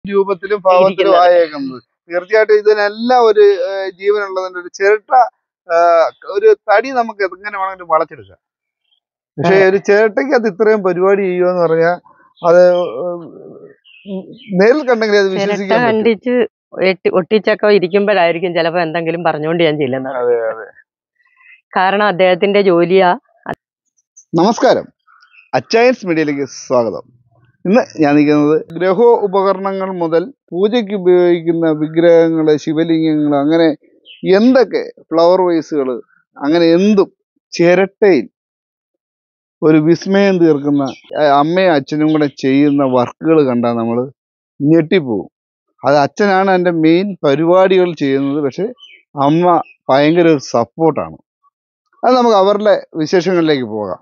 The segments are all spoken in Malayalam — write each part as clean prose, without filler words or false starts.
രൂപത്തിലും ഭാവത്തിലും ആയേക്കുന്നത്. തീർച്ചയായിട്ടും ഇതിനെല്ലാം ഒരു ജീവനുള്ളതിന്റെ ഒരു ചിരട്ട, ഒരു തടി നമുക്ക് എങ്ങനെ വേണമെങ്കിലും വളച്ചെടുക്കാം. പക്ഷെ ഒരു ചിരട്ടയ്ക്കകത്ത് ഇത്രയും പരിപാടി ചെയ്യുക എന്ന് പറഞ്ഞാൽ അത് നേരിൽ കണ്ടെങ്കിൽ അത് വിശ്വസിക്കാൻ കണ്ടിച്ച് ഒട്ടിച്ചൊക്കെ ഇരിക്കുമ്പോഴായിരിക്കും ചിലപ്പോ എന്തെങ്കിലും പറഞ്ഞുകൊണ്ട് ഞാൻ ചെല്ലുന്നത്. അതെ അതെ, കാരണം അദ്ദേഹത്തിന്റെ ജോലിയാ. നമസ്കാരം, അച്ചായൻസ് മീഡിയയിലേക്ക് സ്വാഗതം. ഇന്ന് ഞാൻ നിൽക്കുന്നത് ഗ്രഹോ ഉപകരണങ്ങൾ മുതൽ പൂജയ്ക്ക് ഉപയോഗിക്കുന്ന വിഗ്രഹങ്ങള്, ശിവലിംഗങ്ങൾ, അങ്ങനെ എന്തൊക്കെ ഫ്ലവർ വൈസുകൾ, അങ്ങനെ എന്തും ചിരട്ടയിൽ ഒരു വിസ്മയം തീർക്കുന്ന അമ്മയും അച്ഛനും കൂടെ ചെയ്യുന്ന വർക്കുകൾ കണ്ടാൽ നമ്മൾ ഞെട്ടിപ്പോവും. അത് അച്ഛനാണ് എൻ്റെ മെയിൻ പരിപാടികൾ ചെയ്യുന്നത്, പക്ഷെ അമ്മ ഭയങ്കര ഒരു സപ്പോർട്ടാണ്. അത് നമുക്ക് അവരുടെ വിശേഷങ്ങളിലേക്ക് പോകാം.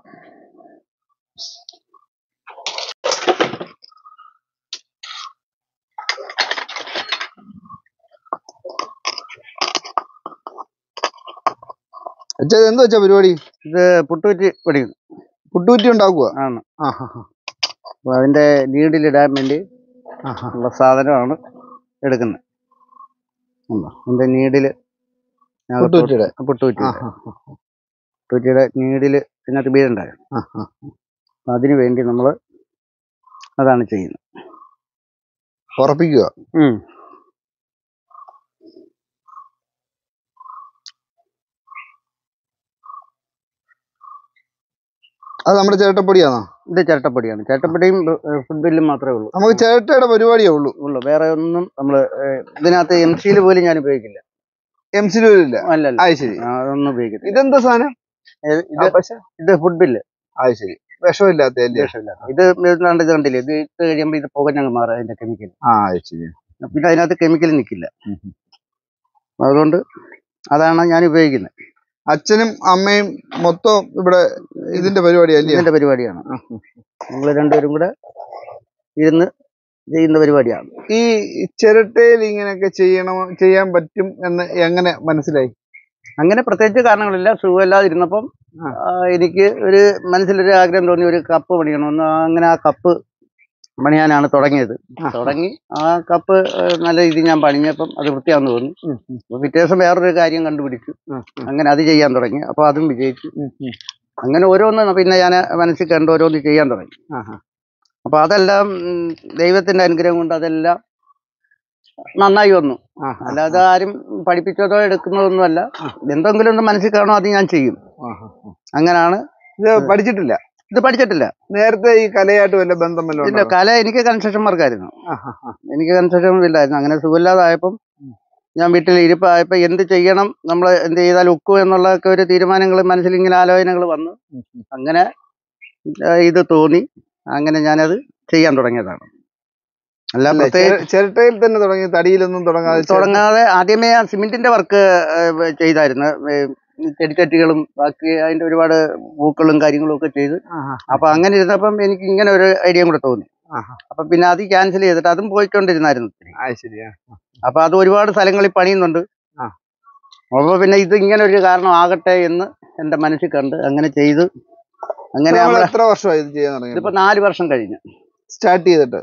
അച്ഛാ, എന്താ വെച്ചാ പരിപാടി? ഇത് പുട്ടുകുറ്റി പഠിക്കുന്നു. പുട്ടുകുറ്റി ഉണ്ടാക്കുക ആണ്. അപ്പോൾ അതിന്റെ നീഡിലിടാൻ വേണ്ടി ഉള്ള സാധനമാണ് എടുക്കുന്നത്. അതിന്റെ നീഡില് പുട്ടുകുറ്റിയുടെ നീഡില് അതിനകത്ത് വീടുണ്ടായിരുന്നു. അതിനു വേണ്ടി നമ്മൾ അതാണ് ചെയ്യുന്നത്, ഉറപ്പിക്കുക. അത് നമ്മുടെ ചിരട്ടപ്പൊടിയാണോ? ഇത് ചിരട്ടപ്പൊടിയാണ്. ചിരട്ടപ്പൊടിയും ഫുഡ് ബില്ലും മാത്രമേ ഉള്ളൂ. നമുക്ക് ചിരട്ടയുടെ പരിപാടിയേ ഉള്ളൂ. വേറെ ഒന്നും നമ്മൾ ഇതിനകത്ത് MC പോലും ഞാൻ ഉപയോഗിക്കില്ല. MC ഇല്ല? അല്ലല്ല, ശരി, അതൊന്നും ഉപയോഗിക്കില്ല. ഇതെന്താ സാധനം? ഇത് ഫുഡ് ബില്ല്. ശരി, വിഷമില്ലാത്ത. ഇത് കണ്ടില്ലേ, ഇത് ഇട്ട് കഴിയുമ്പോൾ ഇത് പുക ഞങ്ങൾ മാറും, അതിന്റെ കെമിക്കൽ. ശരി. പിന്നെ അതിനകത്ത് കെമിക്കൽ നിൽക്കില്ല. അതുകൊണ്ട് അതാണ് ഞാൻ ഉപയോഗിക്കുന്നത്. അച്ഛനും അമ്മയും മൊത്തം ഇവിടെ ഇതിന്റെ പരിപാടിയല്ലേ? ഇതിന്റെ പരിപാടിയാണ്. നമ്മൾ രണ്ടുപേരും കൂടെ ഇരുന്ന് ചെയ്യുന്ന പരിപാടിയാണ്. ഈ ചിരട്ടയിൽ ഇങ്ങനെയൊക്കെ ചെയ്യാൻ പറ്റും എന്ന് എങ്ങനെ മനസ്സിലായി? അങ്ങനെ പ്രത്യേകിച്ച് കാരണങ്ങളില്ല. സുഖമില്ലാതിരുന്നപ്പം എനിക്ക് ഒരു മനസ്സിലൊരു ആഗ്രഹം തോന്നി, ഒരു കപ്പ് പണിയണമെന്ന്. അങ്ങനെ ആ കപ്പ് പണിയാനാണ് തുടങ്ങിയത്. ആ കപ്പ് നല്ല രീതിയിൽ ഞാൻ പണിഞ്ഞപ്പം അത് വൃത്തിയാന്ന് തോന്നി. പിറ്റേ ദിവസം വേറൊരു കാര്യം കണ്ടുപിടിച്ചു, അങ്ങനെ അത് ചെയ്യാൻ തുടങ്ങി. അപ്പൊ അതും വിജയിച്ചു. അങ്ങനെ ഓരോന്ന് പിന്നെ ഞാൻ മനസ്സിൽ കണ്ട് ഓരോന്ന് ചെയ്യാൻ തുടങ്ങി. അപ്പൊ അതെല്ലാം ദൈവത്തിന്റെ അനുഗ്രഹം കൊണ്ട് അതെല്ലാം നന്നായി വന്നു. അല്ലാതെ ആരും പഠിപ്പിച്ചതോ എടുക്കുന്നതൊന്നുമല്ല. എന്തെങ്കിലും ഒന്ന് മനസ്സിൽ കാണോ അത് ഞാൻ ചെയ്യും. അങ്ങനാണ്. ഇത് പഠിച്ചിട്ടില്ല? ഇത് പഠിച്ചിട്ടില്ല. നേരത്തെ ഈ കലയായിട്ട് വല്ല ബന്ധം വല്ലതും? ഇല്ല, കല എനിക്ക് കൺസ്ട്രക്ഷൻ വർക്കായിരുന്നു. എനിക്ക് കൺസ്ട്രക്ഷൻ ഇല്ലായിരുന്നു. അങ്ങനെ സുഖമില്ലാതായപ്പം ഞാൻ വീട്ടിൽ ഇരിപ്പായപ്പോൾ എന്ത് ചെയ്യണം, നമ്മൾ എന്ത് ചെയ്താൽ ഒക്കും എന്നുള്ളതൊക്കെ ഒരു തീരുമാനങ്ങൾ മനസ്സിൽ ഇങ്ങനെ ആലോചനകൾ വന്നു. അങ്ങനെ ഇത് തോന്നി, അങ്ങനെ ഞാനത് ചെയ്യാൻ തുടങ്ങിയതാണ്. അല്ല, ചിരട്ടയിൽ തന്നെ തുടങ്ങി, തടിയിലൊന്നും തുടങ്ങാതെ ആദ്യമേ സിമെന്റിന്റെ വർക്ക് ചെയ്തായിരുന്നു. ചെടിച്ചട്ടികളും ബാക്കി അതിന്റെ ഒരുപാട് പൂക്കളും കാര്യങ്ങളും ഒക്കെ ചെയ്ത്. അപ്പൊ അങ്ങനെ ഇരുന്നപ്പം എനിക്ക് ഇങ്ങനെ ഒരു ഐഡിയ കൂടെ തോന്നി. അപ്പൊ പിന്നെ അത് ക്യാൻസൽ ചെയ്തിട്ട് അതും പോയിക്കൊണ്ടിരുന്നായിരുന്നു. അപ്പൊ അത് ഒരുപാട് സ്ഥലങ്ങളിൽ പണിയുന്നുണ്ട്. അപ്പൊ പിന്നെ ഇത് ഇങ്ങനെ ഒരു കാരണം ആകട്ടെ എന്ന് എന്റെ മനസ്സിൽ കണ്ട് അങ്ങനെ ചെയ്ത്. അങ്ങനെ എത്ര വർഷമായി ഇത് ചെയ്യാൻ തുടങ്ങി? ഇതിപ്പോ 4 വർഷം കഴിഞ്ഞു സ്റ്റാർട്ട് ചെയ്തിട്ട്.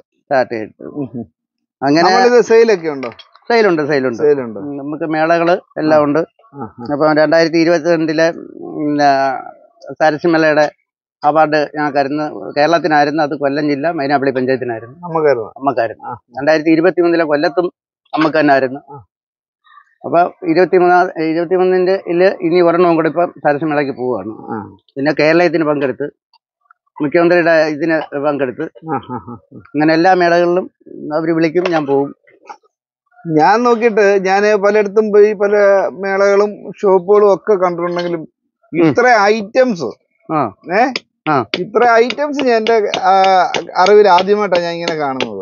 അങ്ങനെ സെയിലൊക്കെ ഉണ്ടോ? സെയിലുണ്ട്. നമുക്ക് മേളകള് എല്ലാം ഉണ്ട്. അപ്പൊ 2022 സരസിമേളയുടെ അവാർഡ് ഞങ്ങൾക്കായിരുന്നു. കേരളത്തിനായിരുന്നു. അത് കൊല്ലം ജില്ല മൈനാപ്പള്ളി പഞ്ചായത്തിനായിരുന്നു. അമ്മക്കായിരുന്നു. 2023 കൊല്ലത്തും അമ്മക്ക് തന്നെ ആയിരുന്നു. അപ്പൊ 23 ഇനി ഒരെണ്ണവും കൂടെ ഇപ്പം സരസിമേളയ്ക്ക് പോവുകയാണ്. പിന്നെ കേരളത്തിന് പങ്കെടുത്ത്, മുഖ്യമന്ത്രിയുടെ ഇതിന് പങ്കെടുത്ത്, അങ്ങനെ എല്ലാ മേളകളിലും അവർ വിളിക്കും, ഞാൻ പോകും. ഞാൻ നോക്കിയിട്ട് ഞാൻ പലയിടത്തും പോയി പല മേളകളും ഷോപ്പുകളും ഒക്കെ കണ്ടിട്ടുണ്ടെങ്കിലും ഇത്ര ഐറ്റംസ് ഇത്ര ഐറ്റംസ് ഞാൻ എൻ്റെ അറിവിൽ ആദ്യമായിട്ടാണ് ഞാൻ ഇങ്ങനെ കാണുന്നത്.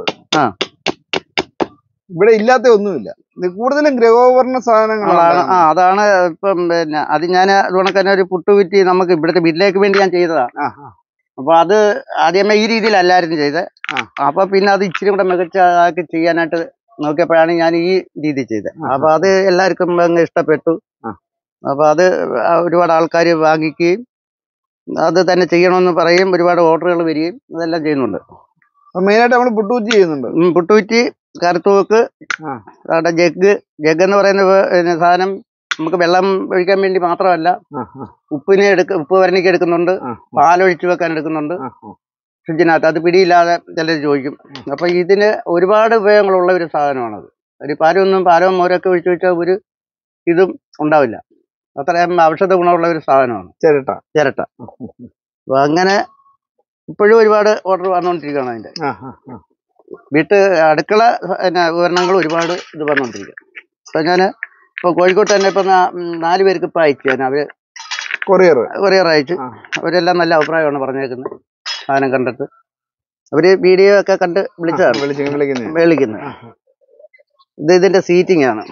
ഇവിടെ ഇല്ലാത്ത ഒന്നുമില്ല. കൂടുതലും ഗൃഹോപകരണ സാധനങ്ങളാണ്. അതാണ് ഇപ്പം. പിന്നെ അത് ഞാൻ അതുകൊണ്ട് തന്നെ ഒരു പുട്ടുകുറ്റി നമുക്ക് ഇവിടുത്തെ വീട്ടിലേക്ക് വേണ്ടി ഞാൻ ചെയ്തതാണ്. അപ്പൊ അത് ആദ്യമേ ഈ രീതിയിലല്ലായിരുന്നു ചെയ്തത്. അപ്പൊ പിന്നെ അത് ഇച്ചിരി കൂടെ മികച്ചതാക്കി ചെയ്യാനായിട്ട് നോക്കിയപ്പോഴാണ് ഞാൻ ഈ രീതി ചെയ്തത്. അപ്പൊ അത് എല്ലാവർക്കും അങ്ങ് ഇഷ്ടപ്പെട്ടു. അപ്പൊ അത് ഒരുപാട് ആൾക്കാർ വാങ്ങിക്കുകയും അത് തന്നെ ചെയ്യണമെന്ന് പറയും. ഒരുപാട് ഓർഡറുകൾ വരികയും അതെല്ലാം ചെയ്യുന്നുണ്ട്. മെയിനായിട്ട് നമ്മൾ പുട്ടുകുറ്റി ചെയ്യുന്നുണ്ട്. പുട്ടുകുറ്റി കറുത്തൂക്ക്, ആ. അവിടെ ജഗ് എന്ന് പറയുന്ന സാധനം നമുക്ക് വെള്ളം ഒഴിക്കാൻ വേണ്ടി മാത്രമല്ല, ഉപ്പ് വരണിക്ക് എടുക്കുന്നുണ്ട്, പാലൊഴിച്ച് വെക്കാൻ എടുക്കുന്നുണ്ട് ഫ്രിഡ്ജിനകത്ത്. അത് പിടിയില്ലാതെ ചിലർ ചോദിക്കും. അപ്പൊ ഇതിന് ഒരുപാട് ഉപയോഗങ്ങളുള്ള ഒരു സാധനമാണത്. ഒരു പാലവും മോരൊക്കെ ഒഴിച്ചു വെച്ചാൽ ഒരു ഇതും ഉണ്ടാവില്ല. അത്രയും ഔഷധ ഗുണമുള്ള ഒരു സാധനമാണ് ചിരട്ട. അപ്പൊ അങ്ങനെ ഇപ്പോഴും ഒരുപാട് ഓർഡർ വന്നുകൊണ്ടിരിക്കുകയാണ് അതിന്റെ. അടുക്കള ഉപകരണങ്ങൾ ഒരുപാട് ഇത് വന്നുകൊണ്ടിരിക്കുക. ഇപ്പൊ ഇപ്പൊ കോഴിക്കോട്ട് തന്നെ ഇപ്പൊ 4 പേർക്ക് ഇപ്പൊ അയച്ചു ഞാൻ. അവര് കൊറിയർ അയച്ചു. അവരെല്ലാം നല്ല അഭിപ്രായമാണ് പറഞ്ഞേക്കുന്നത്. സാധനം കണ്ടിട്ട് അവര് വീഡിയോ ഒക്കെ കണ്ട് വിളിക്കുന്നത്. ഇതിന്റെ സീറ്റിംഗ് ആണ്.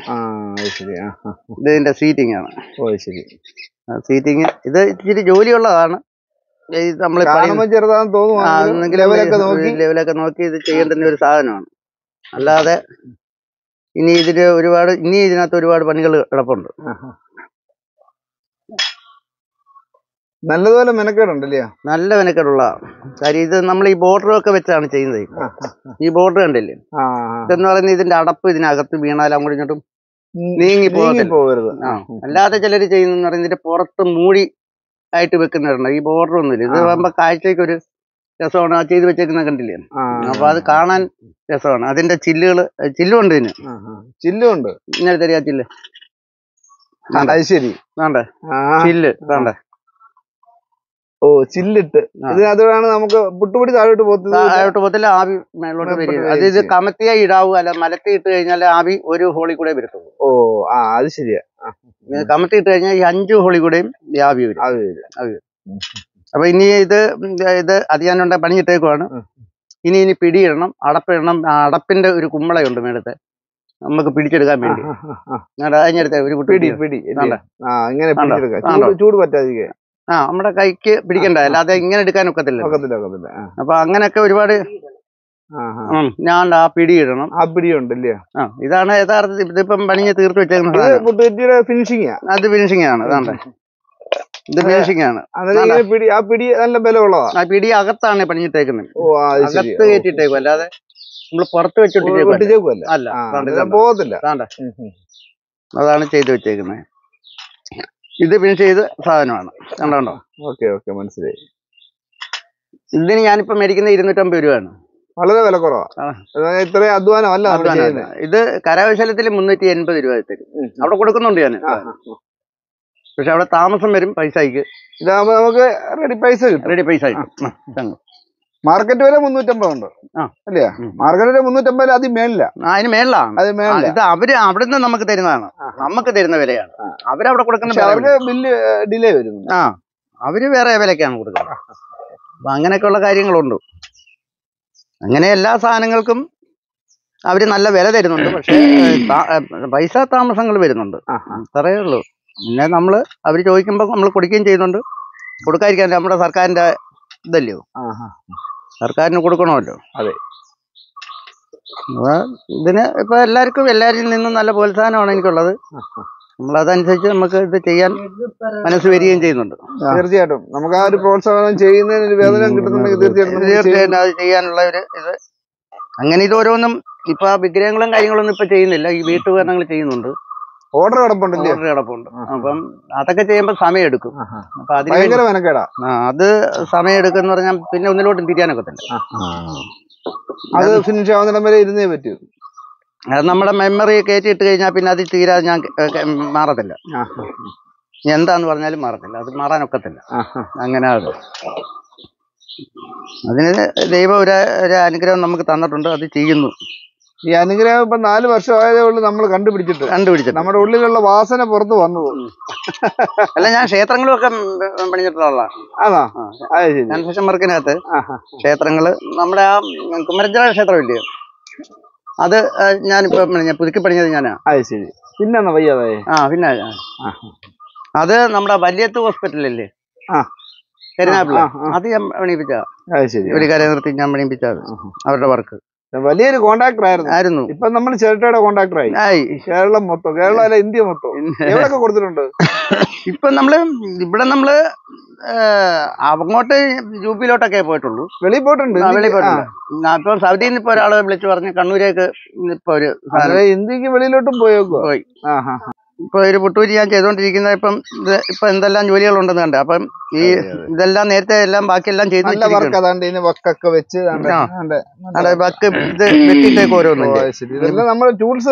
സീറ്റിംഗ് ഇത് ഇച്ചിരി ജോലിയുള്ളതാണ്. ലെവലൊക്കെ നോക്കി ഇത് ചെയ്യേണ്ടുന്ന ഒരു സാധനമാണ്. അല്ലാതെ ഇതിനകത്ത് ഒരുപാട് പണികൾ കിടപ്പുണ്ട്. നല്ലതുപോലെ മെനക്കേടുണ്ടല്ലേ? നല്ല മെനക്കേടുള്ള കാര്യം. ഇത് നമ്മൾ ഈ ബോർഡറൊക്കെ വെച്ചാണ് ചെയ്യുന്നത്. ഈ ബോർഡർ കണ്ടില്ലേ? ഇതെന്ന് പറയുന്നത് ഇതിന്റെ അടപ്പ് ഇതിനകത്ത് വീണാൽ അങ്ങോട്ടും ഇങ്ങോട്ടും നീങ്ങി പോകരുത്. അല്ലാതെ ചിലർ ചെയ്യുന്ന പറയുന്നത് ഇതിന്റെ പുറത്ത് മൂടി ആയിട്ട് വെക്കുന്നവരുണ്ട്. ഈ ബോർഡർ ഒന്നുമില്ല. ഇത് ആകുമ്പോ കാഴ്ചയ്ക്ക് ഒരു രസമാണ്. ആ ചെയ്ത് വെച്ചേക്കുന്ന കണ്ടില്ലേ? അപ്പൊ അത് കാണാൻ രസമാണ്. അതിന്റെ ചില്ലുണ്ട്. ചില്ലുണ്ട്. ഇങ്ങനെ തരിക ചില്ല്. ശരി, ചില്ല് വേണ്ടേ? ഓ, ചില്ലിട്ട് ഇതിനകത്താണ് നമുക്ക് പുട്ടുപൊടി താഴോട്ട് പോകത്തില്ല. ആവി മേളോട്ട് വരും. അത് ഇത് കമത്തിയായി ഇടാവൂ. അല്ല മലത്തി ഇട്ട് കഴിഞ്ഞാൽ ആവി ഒരു ഹോളി കൂടെ വരത്തുള്ളൂ. ഓ, അത് ശരിയാ. കമത്തി ഇട്ട് കഴിഞ്ഞാൽ ഈ 5 ഹോളി കൂടെയും ആവി വരും. അപ്പൊ ഇനി ഇത് അത് ഞാനുണ്ട പണിയിട്ടേക്കുവാണ്. ഇനി പിടിയിടണം, അടപ്പിടണം. അടപ്പിന്റെ ഒരു കുമ്മളയുണ്ട് മേളത്തെ, നമുക്ക് പിടിച്ചെടുക്കാൻ വേണ്ടി. അതിനടുത്ത് ഒരു ചൂട് പറ്റാതിരിക്കുക. നമ്മുടെ കൈക്ക് പിടിക്കണ്ട. അല്ലാതെ ഇങ്ങനെ എടുക്കാൻ ഒക്കത്തില്ല. അപ്പൊ അങ്ങനെയൊക്കെ ഒരുപാട് ഞാൻ ആ പിടിയിടണം. ആ പിടിയുണ്ടല്ലേ? ഇതാണ് യഥാർത്ഥത്തിൽ ഇതിപ്പം പണിഞ്ഞ് തീർത്ത് വെച്ചേക്കുന്നത്. ഫിനിഷിംഗ് അത് ഫിനിഷിംഗ് ആണ്. അതാണ്ട് ഇത് ഫിനിഷിംഗ് ആണ്. ആ പിടി നല്ല ബലമുള്ളതാ. ആ പിടി അകത്താണ് പണിഞ്ഞിട്ടേക്കുന്നത്. അകത്ത് കയറ്റിട്ടേക്കും. അല്ലാതെ നമ്മള് പുറത്ത് വെച്ചിട്ടേക്കുമല്ല. പോകത്തില്ല. അതാണ് ചെയ്ത് വെച്ചേക്കുന്നത്. ഇത് ഫിനിഷ് ചെയ്ത് സാധനമാണ്. കണ്ടോ? ഓക്കെ, മനസ്സിലായി. ഇതിന് ഞാനിപ്പോ മേടിക്കുന്നത് 250 രൂപയാണ്. വളരെ വില കുറവാ. ഇത്രയും അധ്വാനം. ഇത് കരകൗശലത്തിൽ 380 രൂപ തരും. അവിടെ കൊടുക്കുന്നുണ്ട് ഞാൻ. പക്ഷെ അവിടെ താമസം വരും പൈസക്ക്. ഇതാകുമ്പോ നമുക്ക് റെഡി പൈസ കിട്ടും. മാർക്കറ്റ് വില 350 ഉണ്ട് അല്ലേ? മാർക്കറ്റ് വില 350. അതിന് മേളില്ല. അതിന് മേളിലാണ്. ഇത് അവര് അവിടുന്ന് നമുക്ക് തരുന്നതാണ്. നമുക്ക് തരുന്ന വിലയാണ്. അവരവിടെ കൊടുക്കുന്ന ബില്ല് ഡിലേ വരും. അവര് വേറെ വിലക്കാണ് കൊടുക്കുന്നത്. അപ്പൊ അങ്ങനെയൊക്കെയുള്ള കാര്യങ്ങളുണ്ട്. അങ്ങനെ എല്ലാ സാധനങ്ങൾക്കും അവര് നല്ല വില തരുന്നുണ്ട്. പക്ഷെ പൈസ താമസങ്ങൾ വരുന്നുണ്ട്. അത്രയേ ഉള്ളൂ. പിന്നെ അവര് ചോദിക്കുമ്പോൾ നമ്മൾ കൊടുക്കുകയും ചെയ്യുന്നുണ്ട്. കൊടുക്കാതിരിക്കാൻ നമ്മുടെ സർക്കാരിന്റെ ഇതല്ലയോ, സർക്കാരിന് കൊടുക്കണമല്ലോ. അതെ. ഇതിന് ഇപ്പൊ എല്ലാരിൽ നിന്നും നല്ല പ്രോത്സാഹനമാണ് എനിക്കുള്ളത്. നമ്മളതനുസരിച്ച് നമുക്ക് ഇത് ചെയ്യാൻ മനസ്സ് വരികയും ചെയ്യുന്നുണ്ട്. തീർച്ചയായിട്ടും നമുക്ക് ആ ഒരു പ്രോത്സാഹനം ചെയ്യുന്നതിന് വേതനം കിട്ടുന്നുണ്ടെങ്കിൽ തീർച്ചയായിട്ടും അത് ചെയ്യാനുള്ള ഒരു ഇത്. അങ്ങനെ ഇത് ഓരോന്നും ഇപ്പൊ വിഗ്രഹങ്ങളും കാര്യങ്ങളൊന്നും ഇപ്പൊ ചെയ്യുന്നില്ല. ഈ വീട്ടുപകരണങ്ങൾ ചെയ്യുന്നുണ്ട്. ഓർഡർ കിടപ്പുണ്ട്. അപ്പം അതൊക്കെ ചെയ്യുമ്പോ സമയം എടുക്കും. അപ്പൊ അത് സമയം എടുക്കുന്ന പറഞ്ഞാൽ പിന്നെ ഒന്നിലോട്ടും തിരിയാനൊക്കത്തില്ല. അത് ഫിനിഷ് ആവുന്നിടം വരെ ഇരുന്നേ പറ്റൂ. അത് നമ്മുടെ മെമ്മറി കയറ്റിയിട്ട് കഴിഞ്ഞാൽ പിന്നെ അത് തീരാതെ ഞാൻ മാറത്തില്ല. എന്താന്ന് പറഞ്ഞാലും മാറത്തില്ല. അത് മാറാനൊക്കത്തില്ല. അങ്ങനെ അതിന് ദൈവം ഒരു അനുഗ്രഹം നമുക്ക് തന്നിട്ടുണ്ട്. അത് ചെയ്യുന്നു. ഈ അനുഗ്രഹം ഇപ്പൊ 4 വർഷം ആയതേ ഉള്ളൂ നമ്മൾ കണ്ടുപിടിച്ചിട്ട് നമ്മുടെ ഉള്ളിലുള്ള വാസന പുറത്ത് വന്നു. അല്ല, ഞാൻ ക്ഷേത്രങ്ങളും ഒക്കെ പണിഞ്ഞിട്ടുള്ള കൺസ്ട്രക്ഷൻ വർക്കിനകത്ത് ക്ഷേത്രങ്ങള് നമ്മുടെ ആ കുമരഞ്ചിറ ക്ഷേത്രം ഇല്ലയോ, അത് ഞാനിപ്പോ പുതുക്കി പണിഞ്ഞത് ഞാനാ. ശരി. പിന്നെ വയ്യാതായി. പിന്നെ അത് നമ്മുടെ വലിയത്ത് ഹോസ്പിറ്റലല്ലേ കരുനാപ്പിള്ള, അത് ഞാൻ പണിയിപ്പിച്ച ഒരു കര നിർത്തി ഞാൻ പണിയിപ്പിച്ചത്. അവരുടെ വർക്ക് വലിയൊരു കോൺട്രാക്ടർ ആയിരുന്നു. ഇപ്പൊ നമ്മൾ ചിരട്ടയുടെ കോൺട്രാക്ടർ ആയി. കേരളം മൊത്തം, കേരളം അല്ല ഇന്ത്യ മൊത്തം. എവിടെയൊക്കെ കൊടുത്തിട്ടുണ്ട്? ഇപ്പൊ ഇവിടെ നമ്മള് അങ്ങോട്ട് യുപിയിലോട്ടൊക്കെ പോയിട്ടുള്ളൂ. വെളിയിൽ പോയിട്ടുണ്ട്. വെളിയിൽ പോയിട്ടുണ്ട്. ഇപ്പൊ സൗദിയിൽ നിന്ന് ഇപ്പൊ ഒരാളെ വിളിച്ചു പറഞ്ഞ് കണ്ണൂരേക്ക് ഇപ്പൊ ഒരു ഇന്ത്യക്ക് വെളിയിലോട്ടും പോയി. ഇപ്പൊ ഒരു പുട്ടൂരി ഞാൻ ചെയ്തോണ്ടിരിക്കുന്ന ഇപ്പൊ എന്തെല്ലാം ജോലികളുണ്ടെന്ന് കണ്ടേ. അപ്പം ഇതെല്ലാം നേരത്തെ എല്ലാം ബാക്കിയെല്ലാം ചെയ്ത് വക്കൊക്കെ വെച്ച് വക്ക് ഇത് വെട്ടിട്ടേക്ക് ഓരോന്നും നമ്മുടെ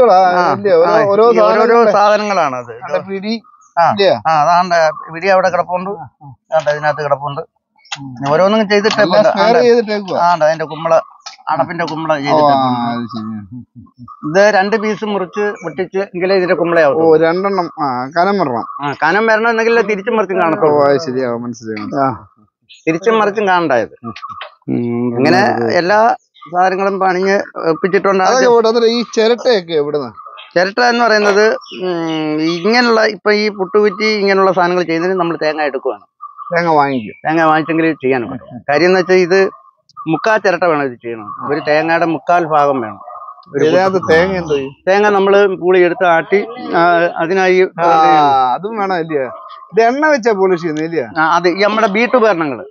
ഓരോരോ സാധനങ്ങളാണ് അത്. അതാണ്ട് പിടി അവിടെ കിടപ്പുണ്ട്, ഇതിനകത്ത് കിടപ്പുണ്ട്. ഓരോന്നും ചെയ്തിട്ടേക്ക് അതിന്റെ കുമ്പള അടപ്പിന്റെ കുമ്പള ചെയ്തിട്ടേക്ക്. ഇത് 2 പീസ് മുറിച്ച് പൊട്ടിച്ച് എങ്കിലേ ഇതിന്റെ കുമ്പളയാവും. 2 എണ്ണം കനം വരണം. കനം വരണം എന്നെങ്കിൽ തിരിച്ചും മറിച്ചും കാണത്തുള്ളൂ. ശരിയാവും, മനസ്സിലായി. തിരിച്ചും മറിച്ചും കാണണ്ടായത്. അങ്ങനെ എല്ലാ സാധനങ്ങളും പണിഞ്ഞ് ഒപ്പിച്ചിട്ടുണ്ട്. ഈ ചിരട്ടയൊക്കെ എവിടുന്ന? ചിരട്ട എന്ന് പറയുന്നത് ഇങ്ങനെയുള്ള ഇപ്പൊ ഈ പുട്ടുകുറ്റി ഇങ്ങനെയുള്ള സാധനങ്ങൾ ചെയ്യുന്നതിന് നമ്മൾ തേങ്ങ എടുക്കുവാണ്. തേങ്ങ വാങ്ങിച്ചെങ്കിൽ ചെയ്യാൻ പറ്റും. കാര്യം എന്ന് വെച്ചാൽ ഇത് 3/4 ചിരട്ട വേണം ഇത് ചെയ്യണം. ഒരു തേങ്ങയുടെ 3/4 ഭാഗം വേണം. തേങ്ങ നമ്മള് പൂളി എടുത്ത് ആട്ടി അതിനായി അതും വേണം അല്ലേ? ഇത് എണ്ണ വെച്ചാ പോളിഷ് ചെയ്യുന്നില്ല? അത് നമ്മുടെ വീട്ടുപകരണങ്ങള്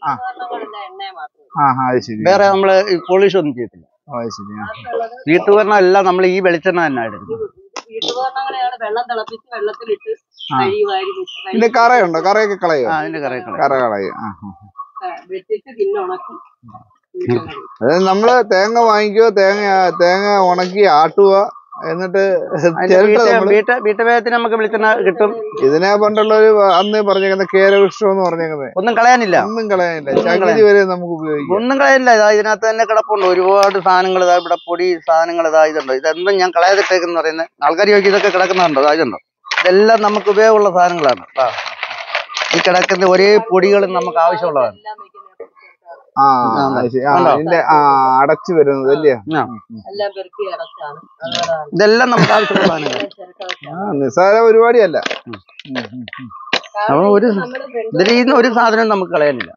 വേറെ നമ്മള് പോളിഷ് ഒന്നും ചെയ്യത്തില്ല. വീട്ടുപകരണം എല്ലാം നമ്മൾ ഈ വെളിച്ചെണ്ണ തന്നെ എടുക്കുന്നത്. ഇതിന്റെ കറയുണ്ടോ? കറയൊക്കെ കളയോ? അതിന്റെ കറ കളയും. അതായത് നമ്മള് തേങ്ങ വാങ്ങിക്കുക, തേങ്ങ ഉണക്കി ആട്ടുക, എന്നിട്ട് വീട്ടുപയോഗത്തിന് നമുക്ക് വെളിച്ചെണ്ണ കിട്ടും. ഇതിനെ പണ്ടുള്ളൊരു അന്ന് പറഞ്ഞേക്കുന്ന കേരവൃക്ഷം എന്ന് പറഞ്ഞേക്കുന്നത് ഒന്നും കളയാനില്ല. ചകിരി വരെ നമുക്ക് ഉപയോഗിക്കാം. ഒന്നും കളയാനില്ല. ഇതിനകത്ത് തന്നെ കിടപ്പുണ്ട് ഒരുപാട് സാധനങ്ങൾ. ഇവിടെ പൊടി സാധനങ്ങൾ ഇതുണ്ടോ. ഇതെന്തും ഞാൻ കളയാതിട്ടേക്കെന്ന് പറയുന്നത്. ആൾക്കാർ ചോദിക്കും ഇതൊക്കെ കിടക്കുന്നുണ്ടോ? ഇതുണ്ടോ. ഇതെല്ലാം നമുക്ക് ഉപയോഗമുള്ള സാധനങ്ങളാണ്. ഈ കിടക്കുന്ന ഒരേ പൊടികളും നമുക്ക് ആവശ്യമുള്ളതാണ്. അടച്ചു വരുന്നത് അല്ലേ? ഇതെല്ലാം നമുക്ക് ആവശ്യമുള്ള നിസ്സാര പരിപാടിയല്ല. ഒരു സാധനം നമുക്ക് കളയാനില്ല.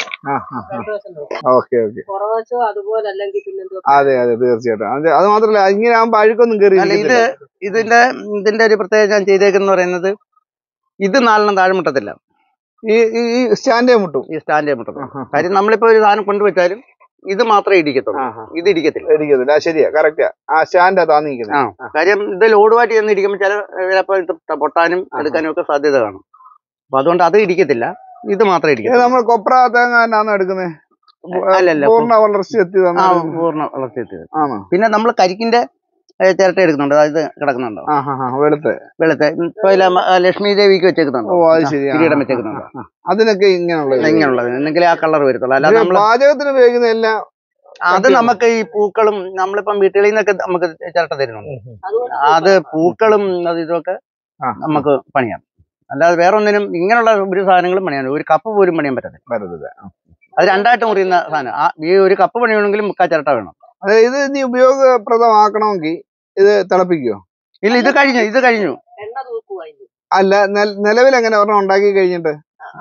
അതെ തീർച്ചയായിട്ടും. അത് മാത്രല്ല ഇങ്ങനെ ആകുമ്പോ അഴുക്കൊന്നും കയറി. ഇതിന്റെ ഒരു പ്രത്യേകത ഞാൻ ചെയ്തേക്കെന്ന് പറയുന്നത് ഇത് 4 താഴെ മുട്ടത്തില്ല. ഈ സ്റ്റാൻഡേ മുട്ടും. കാര്യം നമ്മളിപ്പോ ഒരു സാധനം കൊണ്ടുവച്ചാലും ഇത് മാത്രമേ ഇടിക്കത്തുള്ളൂ. ഇത് ഇടിക്കത്തില്ല. ശരിയാ, കറക്റ്റാ. ആ സ്റ്റാൻഡാ താന്നിരിക്കുന്നത്. കാര്യം ഇത് ലോഡുമായിട്ട് ചെന്ന് ഇടിക്കുമ്പോൾ ചിലപ്പോ ഇത് പൊട്ടാനും എടുക്കാനും ഒക്കെ സാധ്യത കാണും. അപ്പൊ അതുകൊണ്ട് അത് ഇടിക്കത്തില്ല. ഇത് മാത്രമേ ഇടിക്കത്തില്ല. നമ്മൾ കൊപ്ര തേങ്ങ തന്നെയാണോ എടുക്കുന്നത്? പൂർണ്ണ വളർച്ച എത്തിയത്. പിന്നെ നമ്മൾ കരിക്കിന്റെ ചിരട്ട എടുക്കുന്നുണ്ട്. അതായത് കിടക്കുന്നുണ്ടോ? വെളുത്തെ ഇപ്പൊ ലക്ഷ്മി ദേവിക്ക് വെച്ചേക്കുന്നുണ്ടോ? കിരീടം വെച്ചേക്കുന്നുണ്ടോ? അതിനൊക്കെ ഇങ്ങനെയുള്ളത് എന്നെങ്കിൽ ആ കളർ വരത്തുള്ളൂ. അല്ലാതെ പാചകത്തിന് ഉപയോഗിക്കുന്ന എല്ലാം അത് നമുക്ക് ഈ പൂക്കളും നമ്മളിപ്പം വീട്ടുകളിൽ നിന്നൊക്കെ നമുക്ക് ചിരട്ട തരുന്നുണ്ട്. അത് പൂക്കളും അത് ഇതൊക്കെ നമുക്ക് പണിയാം. അല്ലാതെ വേറെ ഒന്നിനും ഇങ്ങനെയുള്ള ഒരു സാധനങ്ങളും പണിയാൻ ഒരു കപ്പ് പോലും പണിയാൻ പറ്റത്തില്ല. അത് 2ആയിട്ട് മുറിയുന്ന സാധനം. ഈ ഒരു കപ്പ് പണിയണമെങ്കിലും 3/4 ചിരട്ട വേണം. അതായത് ഇത് ഇനി ഉപയോഗപ്രദമാക്കണമെങ്കിൽ ഇത് തിളപ്പിക്കുവോ? ഇല്ല, ഇത് കഴിഞ്ഞു. അല്ല, നിലവിൽ എങ്ങനെ ഒരെണ്ണം ഉണ്ടാക്കി കഴിഞ്ഞിട്ട്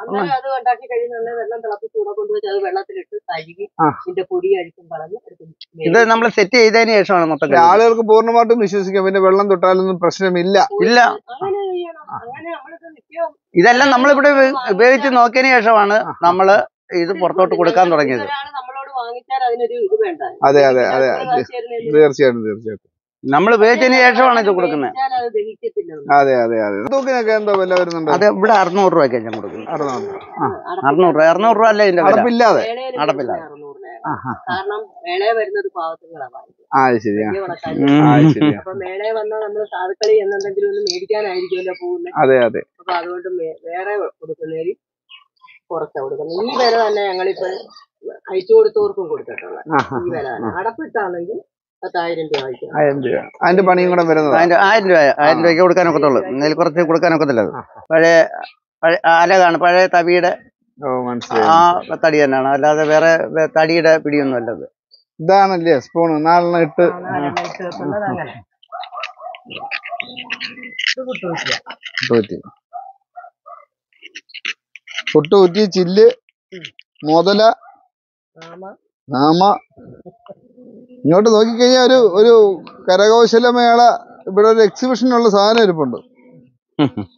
ഇത് നമ്മൾ സെറ്റ് ചെയ്തതിന് ശേഷമാണ് മൊത്തം. ആളുകൾക്ക് പൂർണ്ണമായിട്ടും വിശ്വസിക്കാം. പിന്നെ വെള്ളം തൊട്ടാലൊന്നും പ്രശ്നമില്ല. ഇതെല്ലാം നമ്മളിവിടെ ഉപയോഗിച്ച് നോക്കിയതിന് ശേഷമാണ് നമ്മള് ഇത് പുറത്തോട്ട് കൊടുക്കാൻ തുടങ്ങിയത്. അതെ തീർച്ചയായിട്ടും നമ്മൾ ഉപയോഗിച്ചതിന് ശേഷമാണ് ഇത് കൊടുക്കുന്നത്. അതെ തൂക്കിനൊക്കെ എന്തോ വില വരുന്നുണ്ട്? അത് ഇവിടെ 600 രൂപയ്ക്ക് ഞാൻ കൊടുക്കുന്നത്. 600 രൂപ അല്ല ഇതിന്റെ അടപ്പില്ലാതെ. കാരണം മേളയെ വരുന്നത് പാവത്തുകളാണ്. അപ്പൊ മേളയെ വന്നാൽ നമ്മള് സാധുക്കളി എന്നെന്തെങ്കിലും ഒന്ന് മേടിക്കാനായിരിക്കുമല്ലോ പോകുന്നത്. അതെ. അപ്പൊ അതുകൊണ്ട് വേറെ കൊടുക്കുന്നതിൽ കുറച്ചാ കൊടുക്കുന്നത്. ഈ വില തന്നെ ഞങ്ങളിപ്പോ അയച്ചു കൊടുത്തവർക്കും കൊടുത്തിട്ടുള്ള ഈ വില തന്നെ. അടപ്പിട്ടാണെങ്കിൽ 10,000 രൂപ. അതിന്റെ പണിയും കൂടെ വരുന്നത് 1000 രൂപയ്ക്ക് കൊടുക്കാനൊക്കത്തുള്ളൂ. ഇതിൽ കുറച്ച് കൊടുക്കാനൊക്കത്തില്ല. പഴയ അലകാണ്, പഴയ തവിയുടെ ആ തടി തന്നെയാണ്. അല്ലാതെ വേറെ തടിയുടെ പിടിയൊന്നും അല്ലത്. ഇതാണല്ലേ സ്പൂണ് 4 ഇട്ട് പുട്ടുകുറ്റി, ചില്ല്, മുതല, നാമ. ഇങ്ങോട്ട് നോക്കിക്കഴിഞ്ഞാൽ ഒരു കരകൗശല മേള, ഇവിടെ ഒരു എക്സിബിഷനുള്ള സാധനം ഇരിപ്പുണ്ട്.